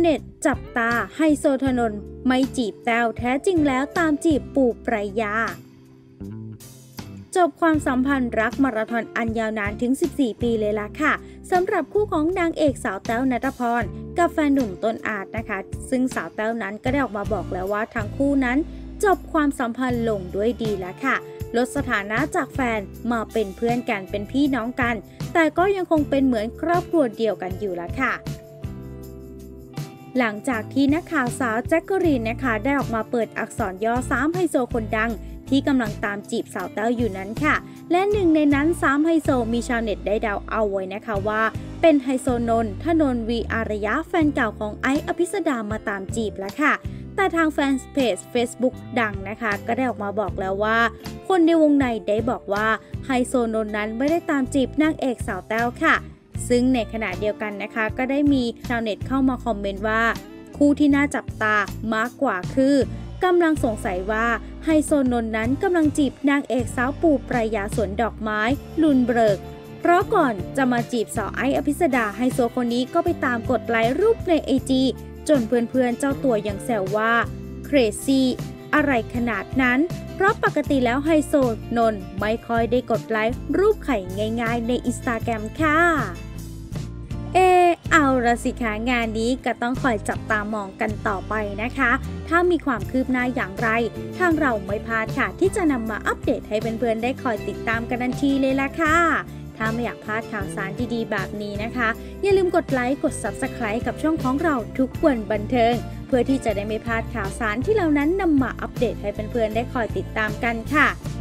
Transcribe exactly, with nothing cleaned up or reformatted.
น็ตจับตาไฮโซธนนท์ไม่จีบแต้วแท้จริงแล้วตามจีบปู่ปรายาจบความสัมพันธ์รักมาราธอนอันยาวนานถึงสิบสี่ปีเลยล่ะค่ะสำหรับคู่ของนางเอกสาวแต้วณัฐพรกับแฟนหนุ่มต้นอาจนะคะซึ่งสาวแต้วนั้นก็ได้ออกมาบอกแล้วว่าทั้งคู่นั้นจบความสัมพันธ์ลงด้วยดีแล้วค่ะลดสถานะจากแฟนมาเป็นเพื่อนกันเป็นพี่น้องกันแต่ก็ยังคงเป็นเหมือนครอบครัวเดียวกันอยู่แล้วค่ะหลังจากที่นักข่าวสาวแจ็คกะรีนนะคะได้ออกมาเปิดอักษรย่อสามไฮโซคนดังที่กำลังตามจีบสาวแต้วอยู่นั้นค่ะและหนึ่งในนั้นสามไฮโซมีชาวเน็ตได้เดาเอาไว้นะคะว่าเป็นไฮโซนนท์ธนนท์วีอารยะแฟนเก่าของไอซ์อภิสดามาตามจีบแล้วค่ะแต่ทางแฟนเพจ Facebook ดังนะคะก็ได้ออกมาบอกแล้วว่าคนในวงในได้บอกว่าไฮโซนนท์นั้นไม่ได้ตามจีบนางเอกสาวแต้วค่ะซึ่งในขณะเดียวกันนะคะก็ได้มีชาวเน็ตเข้ามาคอมเมนต์ว่าคู่ที่น่าจับตามากกว่าคือกำลังสงสัยว่าไฮโซนนท์นั้นกำลังจีบนางเอกสาวปู่ปรายาสวนดอกไม้ลุนเบิร์กเพราะก่อนจะมาจีบสาวไอซ์อภิสดาไฮโซคนนี้ก็ไปตามกดไลค์รูปใน ไอ จี จนเพื่อนๆเจ้าตัวยังแซวว่าเครซี่อะไรขนาดนั้นเพราะปกติแล้วไฮโซนนท์ไม่ค่อยได้กดไลค์รูปไข่ง่ายๆใน อินสตาแกรม ค่ะเอเอาละสิคะงานนี้ก็ต้องคอยจับตามองกันต่อไปนะคะถ้ามีความคืบหน้าอย่างไรทางเราไม่พลาดค่ะที่จะนำมาอัปเดตให้เพื่อนๆได้คอยติดตามกันทันทีเลยล่ะค่ะถ้าไม่อยากพลาดข่าวสารดีๆแบบนี้นะคะอย่าลืมกดไลค์กด ซับสไครบ์ กับช่องของเราทุกวันบันเทิงเพื่อที่จะได้ไม่พลาดข่าวสารที่เรานั้นนำมาอัปเดตให้เพื่อนๆได้คอยติดตามกันค่ะ